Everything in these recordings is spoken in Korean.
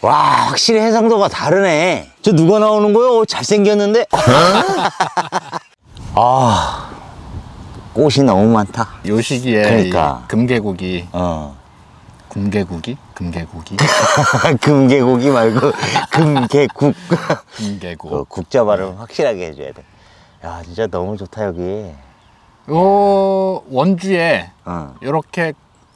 와, 확실히 해상도가 다르네. 저 누가 나오는 거요? 잘생겼는데? 아, 꽃이 너무 많다. 요 시기에 그러니까. 금계국이 금계국이? 금계국이 말고 금계국. 금계국. 국자 발음 확실하게 해줘야 돼. 야, 진짜 너무 좋다 여기. 요 원주에 이렇게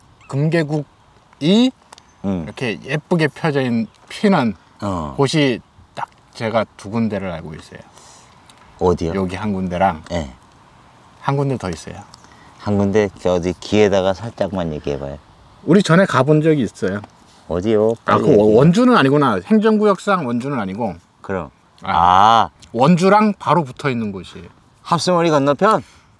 금계국이 이렇게 예쁘게 피는 곳이 딱 제가 두 군데를 알고 있어요. 어디요? 여기 한 군데랑 네. 한 군데 더 있어요. 한 군데 어디 귀에다가 살짝만 얘기해봐요. 우리 전에 가본 적이 있어요. 어디요? 아, 그 원주는 아니구나. 행정구역상 원주는 아니고. 그럼. 원주랑 바로 붙어 있는 곳이에요. 합수머리 건너편?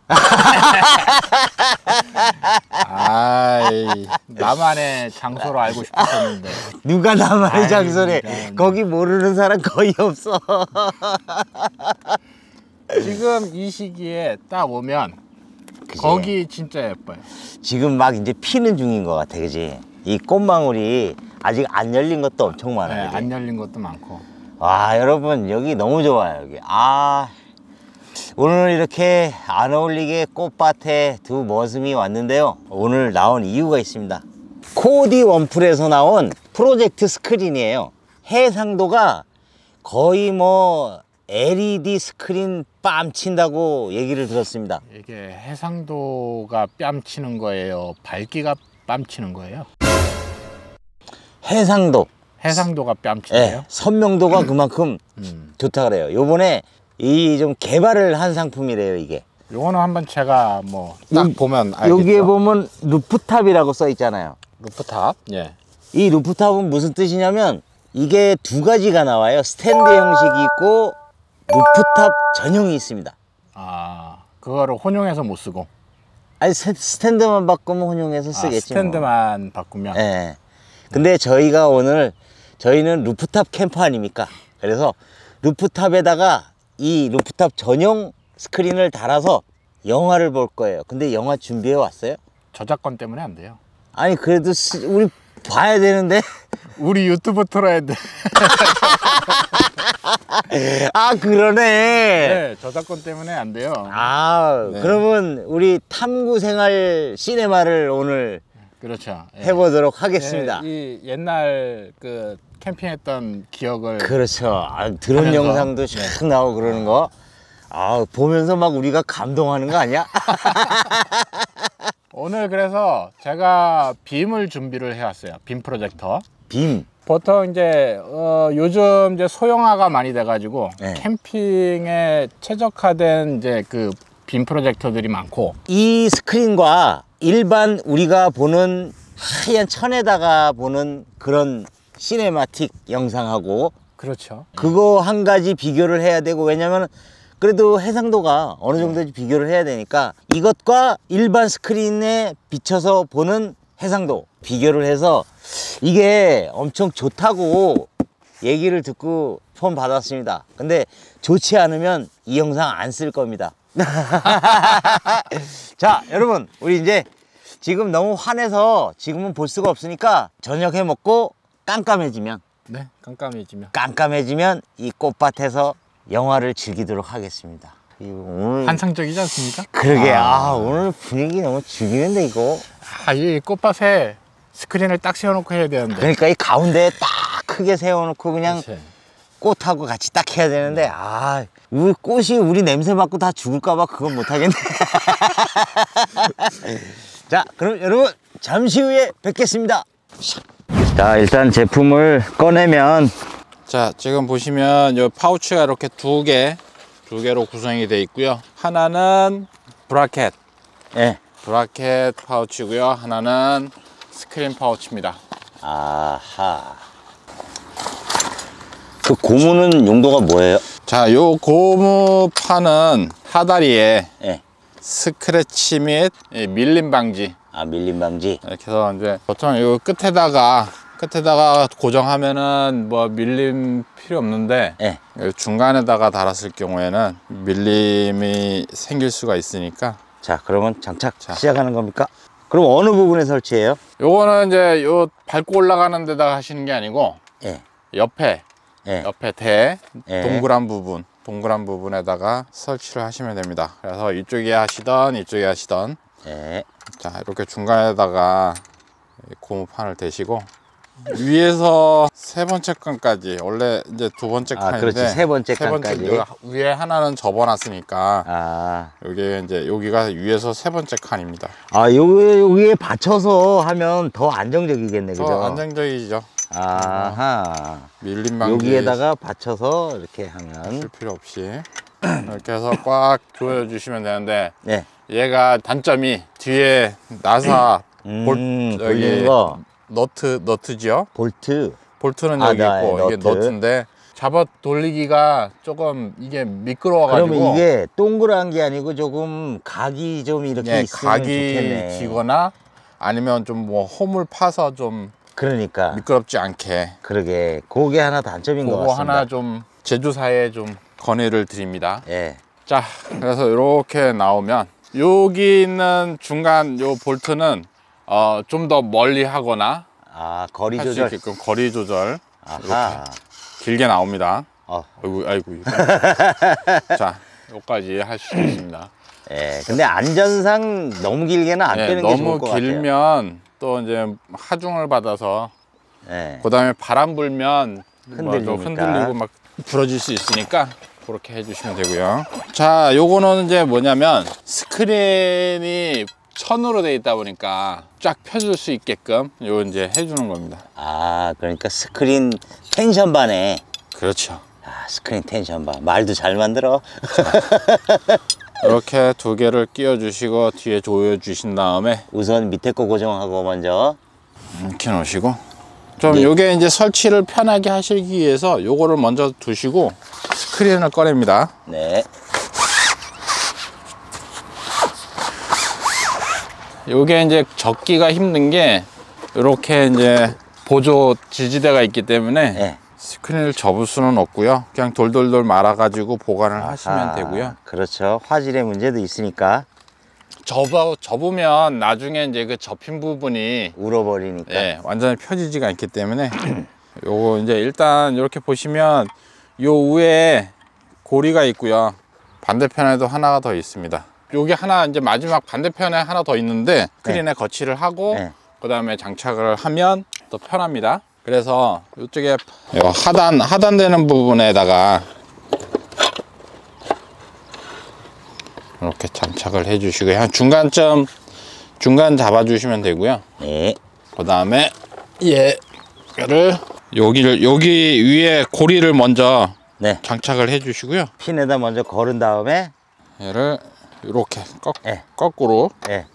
아이, 나만의 장소로 알고 싶었는데. 누가 나만의 장소래? 거기 모르는 사람 거의 없어. 지금 이 시기에 딱 오면 그치? 거기 진짜 예뻐요. 지금 막 이제 피는 중인 것 같아, 그지? 이 꽃망울이 아직 안 열린 것도 엄청 많아요. 네, 안 열린 것도 많고. 와, 여러분 여기 너무 좋아요. 여기. 오늘 이렇게 안 어울리게 꽃밭에 두 머슴이 왔는데요. 오늘 나온 이유가 있습니다. 코디 원풀에서 나온 프로젝트 스크린이에요. 해상도가 거의 뭐 LED 스크린 뺨친다고 얘기를 들었습니다. 이게 해상도가 뺨치는 거예요? 밝기가 뺨치는 거예요? 해상도가 뺨치네요? 네, 선명도가 그만큼 좋다 그래요. 요번에 이 좀 개발을 한 상품이래요, 이게. 요거는 한번 제가 뭐 딱 보면 알겠죠? 여기에 보면 루프탑이라고 써 있잖아요. 루프탑? 예. 이 루프탑은 무슨 뜻이냐면 이게 두 가지가 나와요. 스탠드 형식이 있고 루프탑 전용이 있습니다. 그거를 혼용해서 못 쓰고. 아니, 스탠드만 바꾸면 혼용해서 쓰겠지. 스탠드만 뭐. 바꾸면. 네. 근데 저희는 루프탑 캠퍼 아닙니까? 그래서 루프탑에다가 이 루프탑 전용 스크린을 달아서 영화를 볼 거예요. 근데 영화 준비해 왔어요? 저작권 때문에 안 돼요. 아니, 그래도 우리 봐야 되는데. 우리 유튜브 틀어야 돼. 그러네. 네, 저작권 때문에 안 돼요. 네. 그러면 우리 탐구생활 시네마를 오늘 그렇죠. 해보도록 하겠습니다. 이 옛날 그 캠핑했던 기억을. 그렇죠. 드론 영상도 쫙 나오고 그러는 거. 보면서 막 우리가 감동하는 거 아니야? 오늘 그래서 제가 빔을 준비를 해왔어요. 빔 프로젝터. 빔. 보통 이제 요즘 이제 소형화가 많이 돼가지고 캠핑에 최적화된 이제 그 빔 프로젝터들이 많고, 이 스크린과 일반 우리가 보는 하얀 천에다가 보는 그런 시네마틱 영상하고, 그렇죠. 그거 한 가지 비교를 해야 되고, 왜냐면 그래도 해상도가 어느 정도인지 비교를 해야 되니까 이것과 일반 스크린에 비춰서 보는 해상도 비교를 해서 이게 엄청 좋다고 얘기를 듣고 폰 받았습니다. 근데 좋지 않으면 이 영상 안 쓸 겁니다. 자, 여러분, 우리 이제 지금 너무 환해서 지금은 볼 수가 없으니까 저녁 해 먹고 깜깜해지면 깜깜해지면 이 꽃밭에서 영화를 즐기도록 하겠습니다. 오늘 환상적이지 않습니까? 그러게. 오늘 분위기 너무 죽이는데 이거. 이 꽃밭에 스크린을 딱 세워놓고 해야 되는데. 그러니까 이 가운데에 딱 크게 세워놓고 그냥 그치. 꽃하고 같이 딱 해야 되는데 우리 꽃이 우리 냄새 맡고 다 죽을까봐 그건 못하겠네. 자, 그럼 여러분 잠시 후에 뵙겠습니다. 자, 일단 제품을 꺼내면, 자, 지금 보시면 이 파우치가 이렇게 두 개로 구성이 되어 있고요. 하나는 브라켓 파우치고요. 하나는 스크린 파우치입니다. 그 고무는 용도가 뭐예요? 자, 요 고무판은 하다리에 스크래치 및 밀림 방지. 밀림 방지. 이렇게 해서 이제 보통 요 끝에다가 고정하면은 뭐 밀림 필요 없는데 중간에다가 달았을 경우에는 밀림이 생길 수가 있으니까. 자, 그러면 장착 시작하는 겁니까? 그럼 어느 부분에 설치해요? 요거는 이제 요 밟고 올라가는 데다가 하시는 게 아니고 옆에 예. 옆에 대 예. 동그란 부분에다가 설치를 하시면 됩니다. 그래서 이쪽에 하시던 이쪽에 하시던 예. 자 이렇게 중간에다가 고무판을 대시고 위에서 세 번째 칸까지 원래 이제 두 번째 칸인데 그렇지. 세 번째 칸까지. 여기 위에 하나는 접어놨으니까 아. 여기 이제 여기가 위에서 세 번째 칸입니다. 여기에 받쳐서 하면 더 안정적이겠네, 그죠? 더 안정적이죠. 아하. 밀림 방지 여기에다가 받쳐서 이렇게 하면. 쓸 필요 없이 이렇게 해서 꽉 조여주시면 되는데 네. 얘가 단점이 뒤에 나사 여기 돌리는 거. 너트지요. 볼트. 볼트는 여기 네, 있고 이게 너트. 너트인데 잡아 돌리기가 조금 이게 미끄러워가지고 그러면 이게 동그란 게 아니고 조금 각이 좀 이렇게 있으면 각이 좋겠네. 지거나 아니면 좀 뭐 홈을 파서 좀 그러니까. 미끄럽지 않게 그러게. 그게 하나 단점인 것 그거 같습니다. 하나 좀 제조사에 좀 건의를 드립니다. 예. 자, 그래서 이렇게 나오면 여기 있는 중간 요 볼트는 좀 더 멀리 하거나 거리 할 수 조절. 있게끔 거리 조절 아하. 길게 나옵니다. 아이고. 자, 여기까지 할 수 있습니다. 예. 근데 안전상 너무 길게는 안 빼는 게 좋을 너무 것 같아요. 길면 또 이제 하중을 받아서 예. 그다음에 바람 불면 흔들리니까. 흔들리고 막 부러질 수 있으니까 그렇게 해주시면 되고요. 자, 요거는 이제 뭐냐면 스크린이 천으로 돼 있다 보니까 쫙 펴줄 수 있게끔 요 이제 해주는 겁니다. 그러니까 스크린 텐션바네. 그렇죠. 스크린 텐션바. 말도 잘 만들어. 이렇게 두 개를 끼워 주시고 뒤에 조여 주신 다음에 우선 밑에 거 고정하고 먼저. 이렇게 놓으시고 좀 예. 요게 이제 설치를 편하게 하시기 위해서 요거를 먼저 두시고 스크린을 꺼냅니다. 네. 요게 이제 접기가 힘든 게 이렇게 이제 보조 지지대가 있기 때문에 네. 스크린을 접을 수는 없고요. 그냥 돌돌돌 말아 가지고 보관을 하시면 되고요. 그렇죠. 화질의 문제도 있으니까. 접으면 나중에 이제 그 접힌 부분이 울어버리니까. 예, 완전히 펴지지가 않기 때문에 요거 이제 일단 이렇게 보시면 요 위에 고리가 있고요. 반대편에도 하나가 더 있습니다. 여기 하나 이제 마지막 반대편에 하나 더 있는데 스크린에 거치를 하고 네. 그 다음에 장착을 하면 더 편합니다. 그래서 이쪽에 요 하단되는 부분에다가 이렇게 장착을 해 주시고요. 한 중간 잡아주시면 되고요. 네. 그 다음에 얘를 여기 위에 고리를 먼저 네. 장착을 해 주시고요. 핀에다 먼저 걸은 다음에. 얘를 이렇게 네. 거꾸로 네.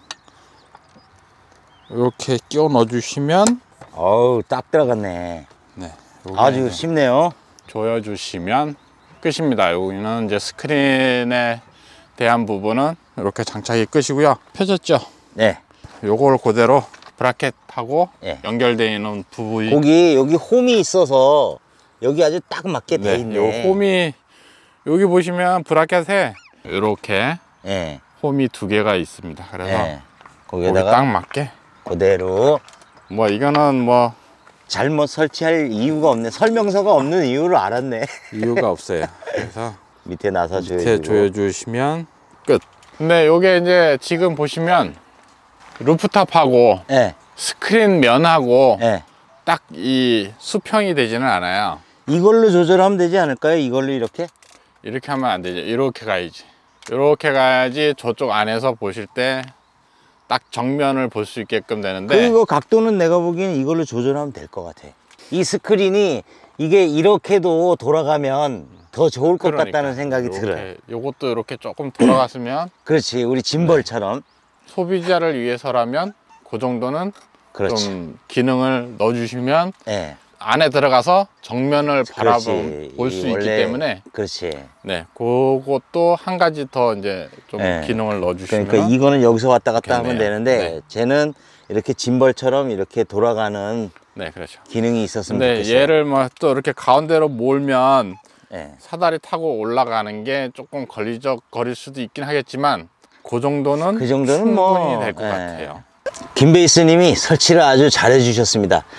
이렇게 끼워 넣어 주시면 어우, 딱 들어갔네. 네, 아주 쉽네요. 조여 주시면 끝입니다. 여기는 이제 스크린에 대한 부분은 이렇게 장착이 끝이고요. 펴졌죠? 네. 요걸 그대로 브라켓하고 네. 연결되어 있는 부분이 여기 홈이 있어서 여기 아주 딱 맞게 돼 있네. 요 홈이 여기 보시면 브라켓에 이렇게 네. 홈이 두 개가 있습니다. 그래서 네. 거기 거기에다가 딱 맞게 그대로. 뭐 이거는 뭐 잘못 설치할 이유가 없네. 설명서가 없는 이유를 알았네. 이유가 없어요. 그래서 밑에 나사 밑에 조여주고. 조여주시면 끝. 근데 요게 이제 지금 보시면 루프탑하고 네. 스크린 면하고 네. 딱 이 수평이 되지는 않아요. 이걸로 조절하면 되지 않을까요? 이걸로 이렇게? 이렇게 하면 안 되죠. 이렇게 가야지. 이렇게 가야지 저쪽 안에서 보실 때 딱 정면을 볼 수 있게끔 되는데 그리고 각도는 내가 보기엔 이걸로 조절하면 될 것 같아. 이 스크린이 이게 이렇게도 돌아가면 더 좋을 것 같다는 생각이 들어요. 요것도 이렇게 조금 돌아갔으면 그렇지. 우리 짐벌처럼. 소비자를 위해서라면 그 정도는 그렇지. 좀 기능을 넣어주시면 네. 안에 들어가서 정면을 그렇지. 바라볼 수 있기 원래- 때문에 그렇지. 네, 그것도 한 가지 더 이제 좀 네. 기능을 넣어주시면 그러니까 이거는 여기서 왔다 갔다 하면 좋겠네요. 되는데 네. 쟤는 이렇게 짐벌처럼 이렇게 돌아가는 네, 그렇죠. 기능이 있었으면 근데 좋겠어요. 얘를 뭐 또 이렇게 가운데로 몰면 네. 사다리 타고 올라가는 게 조금 거릴 수도 있긴 하겠지만 그 정도는 그 정도는 충분히 뭐, 될 것 예. 같아요. 김 베이스님이 설치를 아주 잘해 주셨습니다.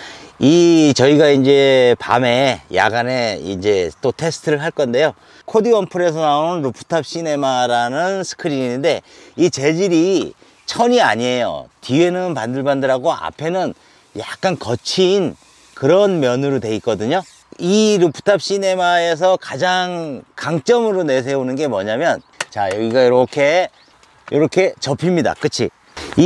저희가 이제 밤에 야간에 이제 또 테스트를 할 건데요. 코디원플에서 나오는 루프탑 시네마라는 스크린인데 이 재질이 천이 아니에요. 뒤에는 반들반들하고 앞에는 약간 거친 그런 면으로 돼 있거든요. 이 루프탑 시네마에서 가장 강점으로 내세우는 게 뭐냐면, 자, 여기가 이렇게 접힙니다. 그치? 이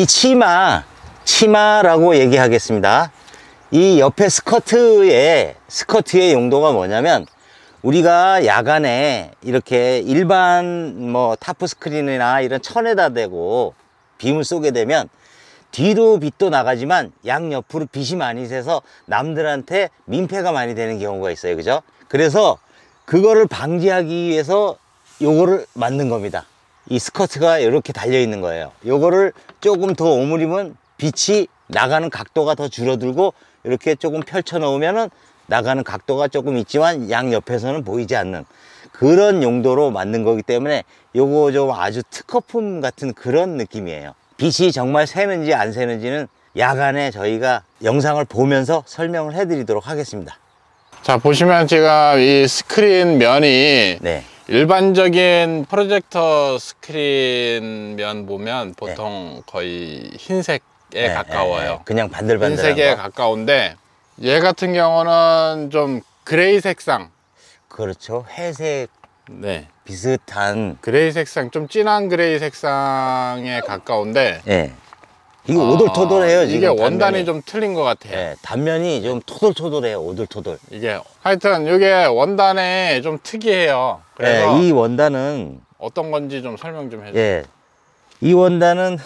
치마라고 얘기하겠습니다. 이 옆에 스커트의 용도가 뭐냐면, 우리가 야간에 이렇게 일반 뭐 타프 스크린이나 이런 천에다 대고 빔을 쏘게 되면 뒤로 빛도 나가지만 양옆으로 빛이 많이 새서 남들한테 민폐가 많이 되는 경우가 있어요. 그죠? 그래서 그거를 방지하기 위해서 요거를 만든 겁니다. 이 스커트가 이렇게 달려 있는 거예요. 요거를 조금 더 오므리면 빛이 나가는 각도가 더 줄어들고, 이렇게 조금 펼쳐 놓으면은 나가는 각도가 조금 있지만 양옆에서는 보이지 않는 그런 용도로 만든 거기 때문에 요거 좀 아주 특허품 같은 그런 느낌이에요. 빛이 정말 새는지 안 새는지는 야간에 저희가 영상을 보면서 설명을 해 드리도록 하겠습니다. 자, 보시면 지금 이 스크린 면이 네. 일반적인 프로젝터 스크린 면 보면 보통 거의 흰색에 가까워요. 그냥 반들반들한 흰색에 거. 가까운데 얘 같은 경우는 좀 그레이 색상. 그렇죠. 회색 네. 비슷한. 그레이 색상, 좀 진한 그레이 색상에 가까운데, 예. 이게 오돌토돌해요. 이게 지금 원단이 단면이. 좀 틀린 것 같아요. 예, 단면이 좀 토돌토돌해요. 오돌토돌. 이게 하여튼 이게 원단이 좀 특이해요. 그래서 예, 이 원단은, 어떤 건지 좀 설명 좀 해주세요. 예, 이 원단은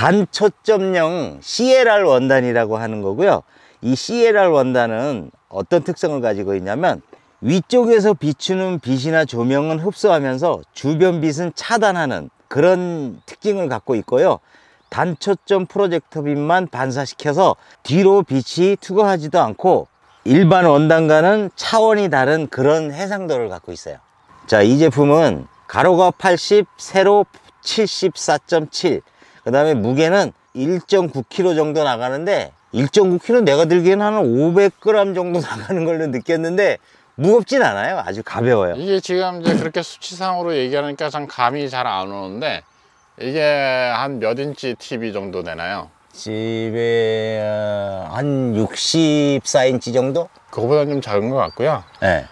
단초점형 CLR 원단이라고 하는 거고요. 이 CLR 원단은 어떤 특성을 가지고 있냐면, 위쪽에서 비추는 빛이나 조명은 흡수하면서 주변 빛은 차단하는 그런 특징을 갖고 있고요. 단초점 프로젝터 빛만 반사시켜서 뒤로 빛이 투과하지도 않고 일반 원단과는 차원이 다른 그런 해상도를 갖고 있어요. 자, 이 제품은 가로가 80, 세로 74.7, 그 다음에 무게는 1.9kg 정도 나가는데, 1.9kg 내가 들기에는 한 500g 정도 나가는 걸로 느꼈는데 무겁진 않아요. 아주 가벼워요. 이게 지금 이제 그렇게 수치상으로 얘기하니까 참 감이 잘 안 오는데, 이게 한 몇 인치 TV 정도 되나요? 집에 한 64인치 정도? 그거보다 좀 작은 것 같고요. 네.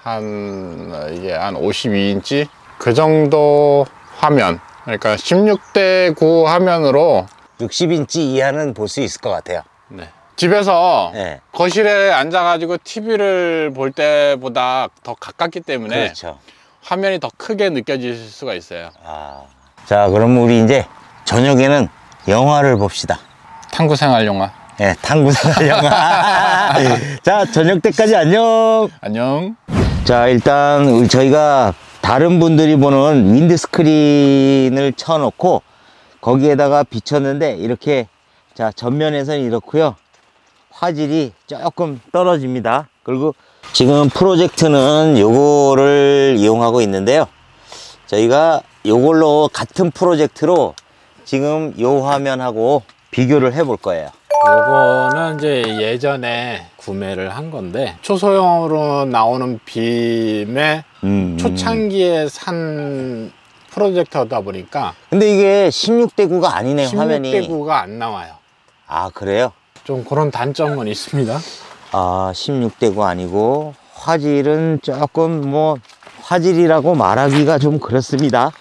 이게 한 52인치? 그 정도 화면. 그러니까 16대 9 화면으로 60인치 이하는 볼 수 있을 것 같아요. 네. 집에서 네. 거실에 앉아가지고 TV를 볼 때보다 더 가깝기 때문에 그렇죠. 화면이 더 크게 느껴질 수가 있어요. 자, 그럼 우리 이제 저녁에는 영화를 봅시다. 탐구 생활 영화. 네, 탐구생활 영화. 자, 저녁 때까지 안녕. 안녕. 자, 일단 저희가 다른 분들이 보는 윈드스크린을 쳐놓고 거기에다가 비쳤는데, 이렇게, 자, 전면에서는 이렇고요. 화질이 조금 떨어집니다. 그리고 지금 프로젝트는 요거를 이용하고 있는데요. 저희가 요걸로 같은 프로젝트로 지금 요 화면하고 비교를 해 볼 거예요. 요거는 이제 예전에 구매를 한 건데, 초소형으로 나오는 빔에 초창기에 산 프로젝터다 보니까 근데 이게 16대 9가 아니네. 16대 화면이. 9가 안 나와요. 아, 그래요? 좀 그런 단점은 있습니다. 아, 16대 9 아니고 화질은 조금 뭐 화질이라고 말하기가 좀 그렇습니다.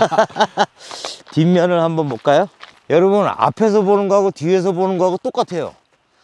뒷면을 한번 볼까요? 여러분, 앞에서 보는 거하고 뒤에서 보는 거하고 똑같아요.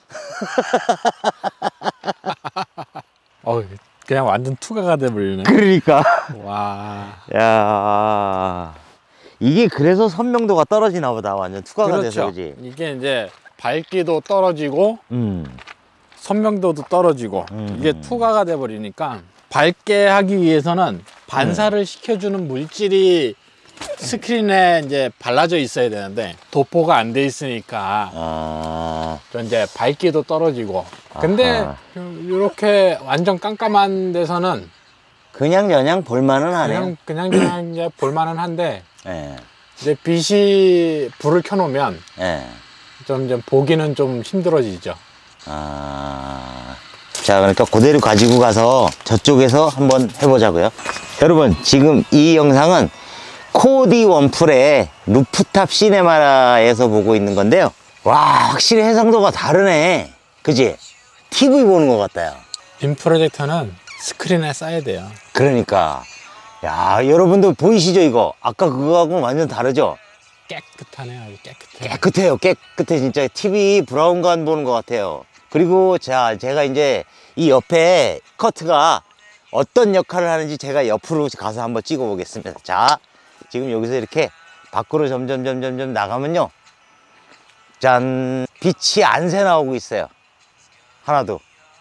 그냥 완전 투가가 돼버리네. 그러니까. 와. 야, 이게 그래서 선명도가 떨어지나 보다. 완전 투과가 돼서. 그렇죠. 그지? 이게 이제 밝기도 떨어지고 음. 선명도도 떨어지고 이게 투가가 돼버리니까, 밝게 하기 위해서는 반사를 시켜주는 물질이 스크린에 이제 발라져 있어야 되는데 도포가 안 돼 있으니까 좀 이제 밝기도 떨어지고. 근데 이렇게 완전 깜깜한 데서는 그냥 볼만은 하네요. 그냥 이제 볼만은 한데, 예. 이제 빛이 불을 켜놓으면 예. 좀 이제 보기는 좀 힘들어지죠. 자, 그러니까 그대로 가지고 가서 저쪽에서 한번 해보자고요. 여러분, 지금 이 영상은 코디 원풀의 루프탑 시네마에서 보고 있는 건데요. 와, 확실히 해상도가 다르네. 그지? TV 보는 것 같아요. 빔 프로젝터는 스크린에 쌓여야 돼요. 그러니까. 야, 여러분들 보이시죠, 이거? 아까 그거하고 완전 다르죠? 깨끗하네요. 아주 깨끗해. 깨끗해요. 깨끗해. 진짜 TV 브라운관 보는 것 같아요. 그리고 자, 제가 이제 이 옆에 커트가 어떤 역할을 하는지 제가 옆으로 가서 한번 찍어 보겠습니다. 자, 지금 여기서 이렇게 밖으로 점점 나가면요. 짠! 빛이 안 새 나오고 있어요. 하나도.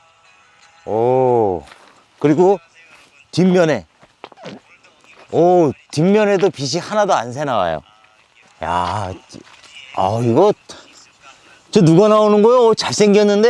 오. 그리고 뒷면에. 오, 뒷면에도 빛이 하나도 안 새 나와요. 야, 이거 저 누가 나오는 거요? 잘생겼는데?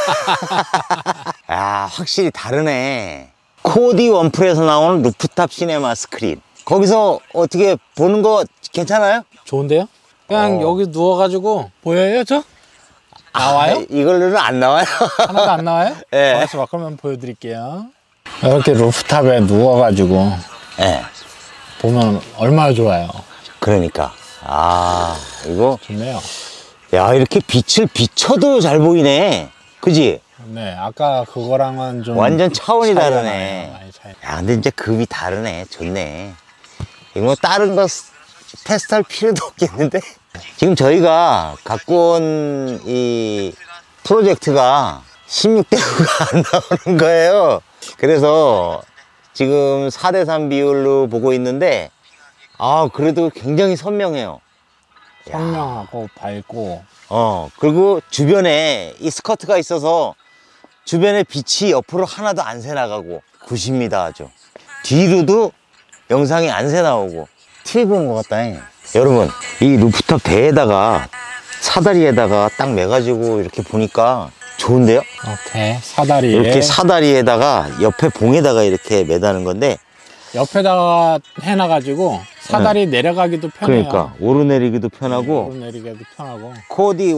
야, 확실히 다르네. 코디 원풀에서 나오는 루프탑 시네마 스크린. 거기서 어떻게 보는 거 괜찮아요? 좋은데요? 그냥 여기 누워가지고 보여요, 저? 나와요? 이걸로는 안 나와요. 하나도 안 나와요? 예. 알았어, 그러면 보여드릴게요. 이렇게 루프탑에 누워가지고 예. 보면 얼마나 좋아요. 그러니까. 이거. 좋네요. 야, 이렇게 빛을 비춰도 잘 보이네. 그지? 네, 아까 그거랑은 좀 완전 차원이 차이가 다르네. 나요. 많이 차이. 야, 근데 이제 급이 다르네. 좋네. 이거 뭐 다른 거 테스트할 필요도 없겠는데? 지금 저희가 갖고 온 이 프로젝트가 16대9가 안 나오는 거예요. 그래서 지금 4대3 비율로 보고 있는데, 그래도 굉장히 선명해요. 선명하고 밝고. 그리고 주변에 이 스커트가 있어서 주변에 빛이 옆으로 하나도 안 새 나가고 굿입니다. 아주 뒤로도 영상이 안 새 나오고 TV 보는 것 같다. 여러분, 이 루프탑 배에다가 사다리에다가 딱 매가지고 이렇게 보니까 좋은데요? 이렇게 사다리에 이렇게 사다리에다가 옆에 봉에다가 이렇게 매다는 건데, 옆에다가 해놔가지고 사다리 내려가기도 편해요. 그러니까 오르내리기도 편하고. 오르내리기도 편하고. 코디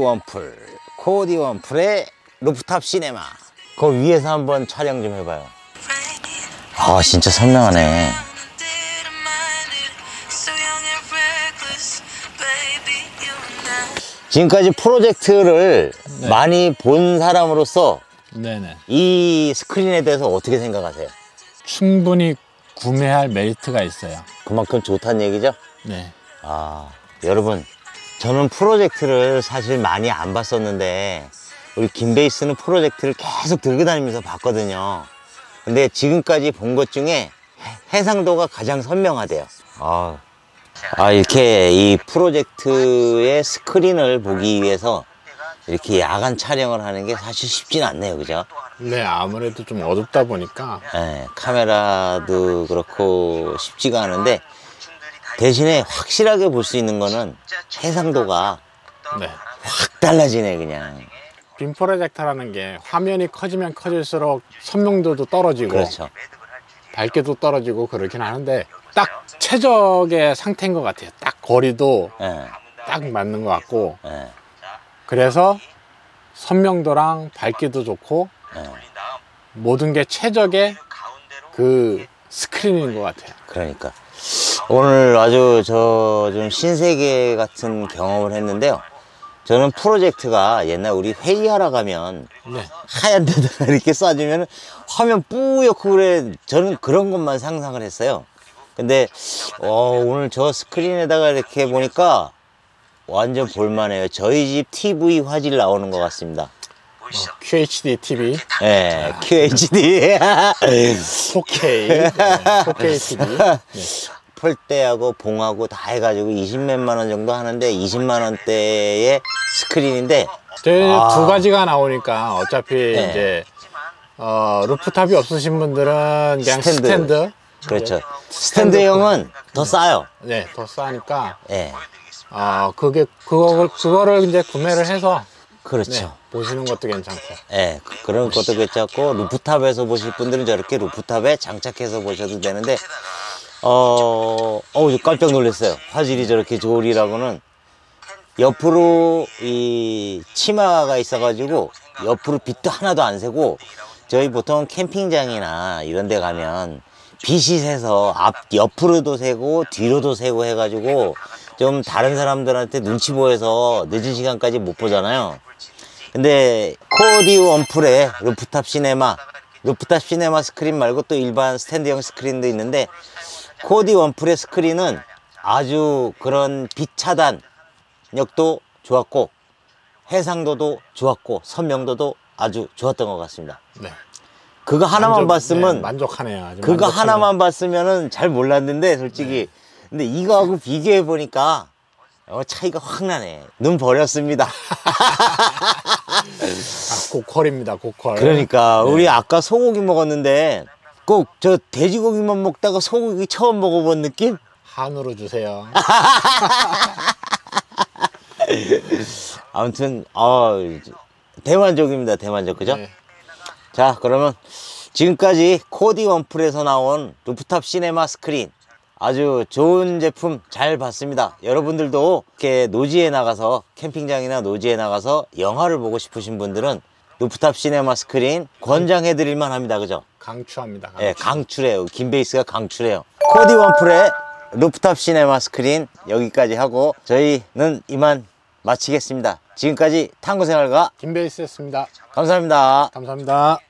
원풀의 루프탑 시네마. 그 위에서 한번 촬영 좀 해봐요. 진짜 선명하네. 지금까지 프로젝트를 많이 본 사람으로서 네네. 이 스크린에 대해서 어떻게 생각하세요? 충분히 구매할 메리트가 있어요. 그만큼 좋다는 얘기죠? 네. 여러분, 저는 프로젝트를 사실 많이 안 봤었는데 우리 김베이스는 프로젝트를 계속 들고 다니면서 봤거든요. 근데 지금까지 본 것 중에 해상도가 가장 선명하대요. 이렇게 이 프로젝트의 스크린을 보기 위해서 이렇게 야간 촬영을 하는 게 사실 쉽지는 않네요. 그죠? 네, 아무래도 좀 어둡다 보니까. 네, 카메라도 그렇고 쉽지가 않은데, 대신에 확실하게 볼 수 있는 거는 해상도가 네. 확 달라지네. 그냥. 빔 프로젝터라는 게 화면이 커지면 커질수록 선명도도 떨어지고 그렇죠. 밝기도 떨어지고 그렇긴 하는데 딱 최적의 상태인 것 같아요. 딱 거리도 네, 딱 맞는 것 같고, 네, 그래서 선명도랑 밝기도 좋고 네. 모든 게 최적의 그 스크린인 것 같아요. 그러니까 오늘 아주 저 좀 신세계 같은 경험을 했는데요. 저는 프로젝트가 옛날 우리 회의하러 가면 네. 하얀 데다가 이렇게 쏴주면 화면 뿌옇고 그래. 저는 그런 것만 상상을 했어요. 근데 오늘 저 스크린에다가 이렇게 보니까 완전 볼만해요. 저희 집 TV 화질 나오는 것 같습니다. QHD TV, 네, QHD. 4K, 4K TV. 네. 폴대하고 봉하고 다 해가지고 20몇만 원 정도 하는데 20만 원대의 스크린인데, 저희 두 가지가 나오니까 어차피 네. 이제 루프탑이 없으신 분들은 그냥 스탠드. 그렇죠. 스탠드형은 더 싸요. 네, 더 싸니까 예. 그거를 이제 구매를 해서 그렇죠. 네, 보시는 것도 괜찮고. 예, 그런 것도 괜찮고, 루프탑에서 보실 분들은 저렇게 루프탑에 장착해서 보셔도 되는데, 깜짝 놀랐어요. 화질이 저렇게 좋으리라고는. 옆으로 이 치마가 있어가지고 옆으로 빛도 하나도 안 새고, 저희 보통 캠핑장이나 이런 데 가면 빛이 새서 옆으로도 새고 뒤로도 새고 해가지고 좀 다른 사람들한테 눈치 보여서 늦은 시간까지 못 보잖아요. 근데 코디 원풀의 루프탑 시네마 스크린 말고 또 일반 스탠드형 스크린도 있는데, 코디 원풀의 스크린은 아주 그런 빛 차단력도 좋았고 해상도도 좋았고 선명도도 아주 좋았던 것 같습니다. 네. 그거 하나만 봤으면 네, 만족하네요. 아주 그거 만족하네요. 하나만 봤으면은 잘 몰랐는데 솔직히. 근데 이거하고 비교해 보니까 차이가 확 나네. 눈 버렸습니다. 고퀄입니다. 고퀄. 그러니까 우리 아까 소고기 먹었는데 꼭 저 돼지고기만 먹다가 소고기 처음 먹어본 느낌? 한우로 주세요. 아무튼 대만족입니다. 대만족, 그죠? 네. 자, 그러면 지금까지 코디 원풀에서 나온 루프탑 시네마 스크린 아주 좋은 제품 잘 봤습니다. 여러분들도 이렇게 노지에 나가서, 캠핑장이나 노지에 나가서 영화를 보고 싶으신 분들은 루프탑 시네마 스크린 권장해 드릴만 합니다. 그죠? 강추합니다. 예, 강추래요. 김베이스가 강추래요. 코디 원풀의 루프탑 시네마 스크린 여기까지 하고 저희는 이만 마치겠습니다. 지금까지 탐구생활가 김베이스였습니다. 감사합니다. 감사합니다.